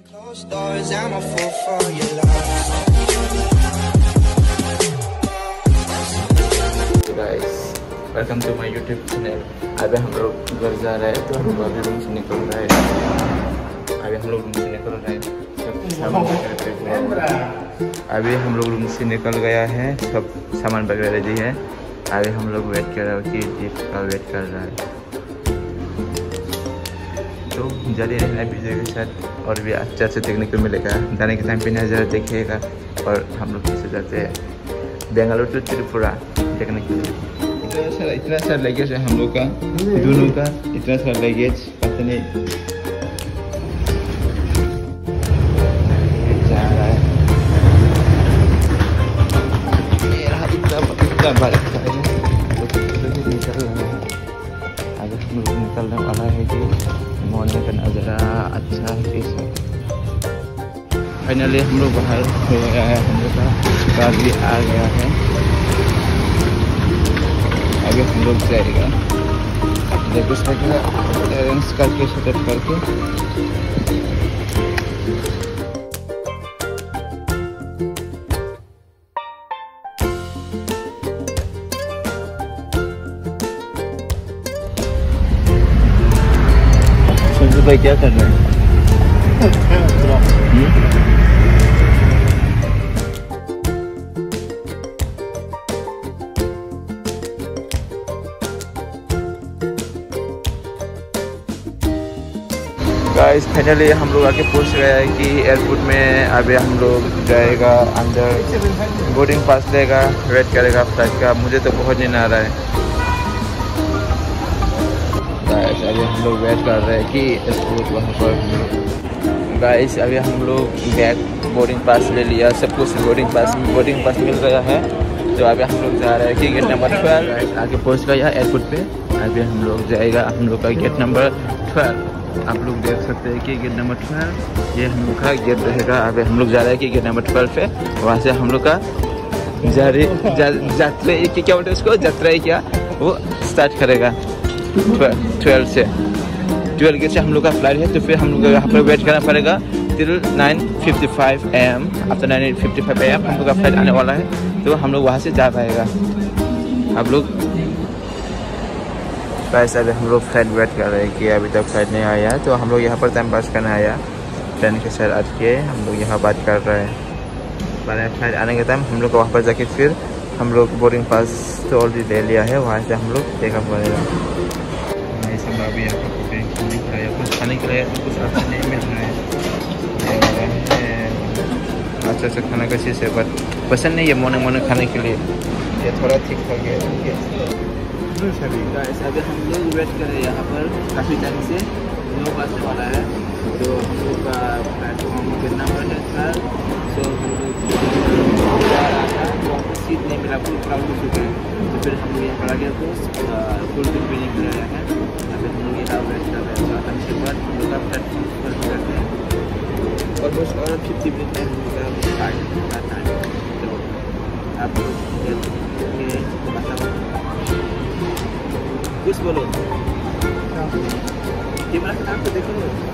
Closed doors, I'm a fool for your love. Guys, welcome to my YouTube channel. अभी हम लोग घर जा रहे हैं, तो हम लोग अभी रूम से निकल रहे हैं। अभी हम लोग रूम से निकल रहे हैं। अभी हम लोग रूम से निकल गया है, सब सामान वगैरह रेडी है। अभी हम लोग वेट कर रहे हैं कि जीप का वेट कर रहा है। तो जारी रहना वीडियो के साथ और भी अच्छा से देखने को मिलेगा। जाने के टाइम पे नज़ारा देखिएगा और हम लोग कैसे जाते हैं बेंगलुरु टू त्रिपुरा देखने के लिए। इतना सारा लगेज है हम लोग का, दोनों का इतना सारा लगेज, पता नहीं जा रहा है। मेरा इतना बड़ा है तो निकल रहा है। अगर हम लोग निकलने वाला है कि मॉर्निंग का नज़ारा अच्छा है कैसा। फाइनली हम लोग बाहर हो गया है, हम लोग का कार भी आ गया है। आगे हम लोग जाएगा देखो अरेंज करके सेटअप करके। संजू भाई क्या कर रहे हैं? गाइस फाइनली हम लोग आके पहुंच गए हैं कि एयरपोर्ट में। अभी हम लोग जाएगा अंदर, बोर्डिंग पास लेगा, वेट करेगा फ्लाइट का। मुझे तो बहुत नींद आ रहा है गाइस। अभी हम लोग वेट कर रहे हैं कि एयरपोर्ट वहाँ पर। गाइस अभी हम लोग बैग बोर्डिंग पास ले लिया, सब कुछ बोर्डिंग पास मिल गया है। तो अभी हम लोग जा रहे हैं कि गेट नंबर 12 आगे पहुँच गया एयरपोर्ट पे। अभी हम लोग जाएगा हम लोग का गेट नंबर 12। आप लोग देख सकते हैं कि गेट नंबर 12 ये हम लोग का गेट रहेगा। अभी हम लोग जा रहे हैं कि गेट नंबर 12 पे, वहाँ से हम लोग का यात्रा क्या बोलते हैं उसको, यात्रा क्या वो स्टार्ट करेगा 12 से। 12 गेट से हम लोग का फ्लाइट है, तो फिर हम लोग यहाँ पर वेट करना पड़ेगा टिल 9:55 AM। आफ्टर 9:55 AM हम लोग का फ्लाइट आने वाला है, तो हम लोग वहाँ से जा पाएगा। आप लोग वैसे अभी हम लोग फ्लाइट वेट कर रहे हैं कि अभी तक फ्लाइट नहीं आया, तो हम लोग यहाँ पर टाइम पास करने आया। ट्रेन के साथ आठ के हम लोग यहाँ बात कर रहे हैं। फ्लाइट आने के टाइम हम लोग वहाँ पर जाके फिर हम लोग बोर्डिंग पास तो ऑलरेडी ले लिया है, वहाँ से हम लोग देखा पड़ेगा। अभी यहाँ पर कुछ खाने के लिए कुछ अच्छा नहीं मिल रहा है। अच्छा खाना का चीज़ है, बट पसंद नहीं है मोने खाने के लिए। ये थोड़ा ठीक हो गया। अभी हम लोग वेट कर रहे हैं यहाँ पर काफ़ी टाइम से, 9 बजने वाला है। तो हम लोग का प्लेटफॉर्म कितना नंबर है सर? सो हम लोग जा रहा था, तो वहाँ पर सीट नहीं मिला, फुल क्राउड हो चुका है। तो फिर हम लोग यहाँ पर आ गया, तो फुल भी नहीं मिल रहा है। अभी हम लोग यहाँ वेट कर रहे हैं। आने के बाद हम लोग का प्लेटफॉर्म पर करते हैं ऑलमोस्ट और 50 मिनट में हम लोग का टाइम। तो आप लोग कुछ बोलो, कैमरा के नाम तो देखो।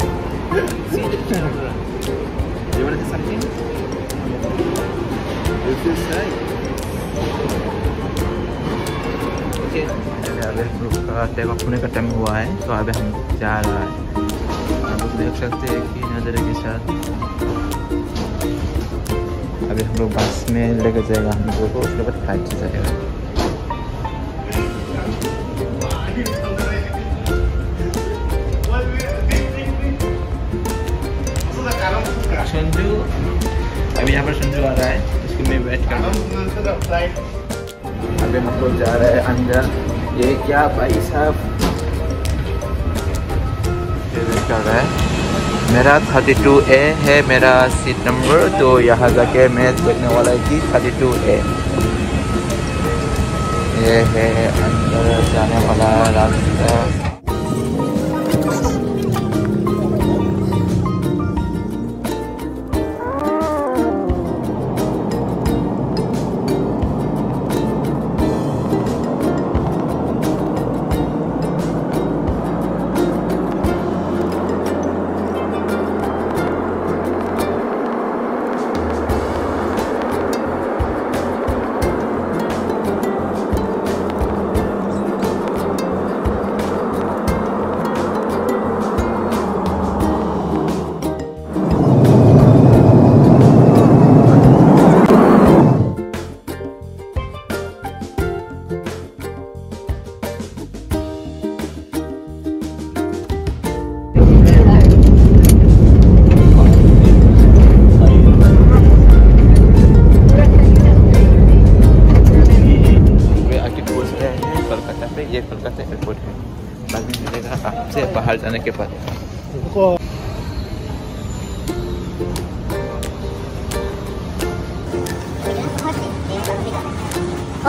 You want to say something? You feel shy? Okay. अभी हम लोग का टेक ऑफ होने का टाइम हुआ है, तो अभी हम जा रहा है। आप लोग देख सकते हैं कि नज़ारे के साथ। अभी हम लोग बस में लेकर जाएगा हम लोग को, उसके बाद फ्लाइट से जाएगा। संजू अभी यहाँ पर संजू आ रहा है, इसको मैं वेट कर रहा हूँ। अभी हम लोग जा रहे हैं अंदर। ये क्या भाई साहब वेट कर रहा है। मेरा 32A है मेरा सीट नंबर, तो यहाँ जाके मैं बैठने वाला है कि 32A। ये है अंदर जाने वाला रास्ता।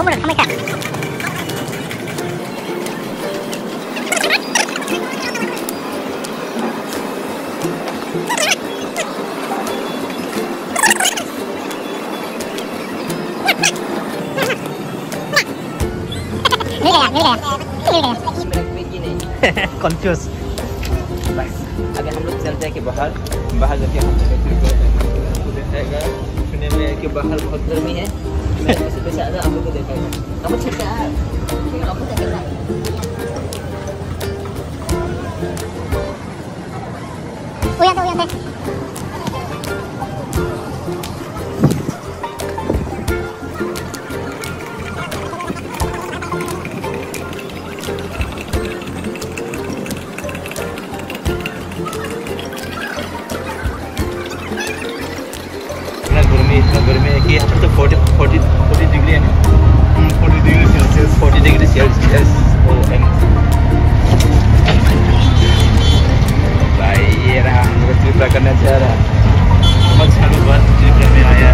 कंफ्यूज। बस अगर हम लोग चलते हैं कि बाहर जाके हम आपको दिखाएगा। सुनने में कि बाहर बहुत गर्मी है। मैं इससे पीछे आधा आप लोग को दिखाएगा। अब छुट्टा है आपको दिखाएगा। इतना गर्मी है कि यहाँ पर तो 40 डिग्री है ना। 40 डिग्री सेल्सियस। भाई ये रहा हम लोग ट्रिप करने जा रहा है। बहुत सालों बाद ट्रिप में आया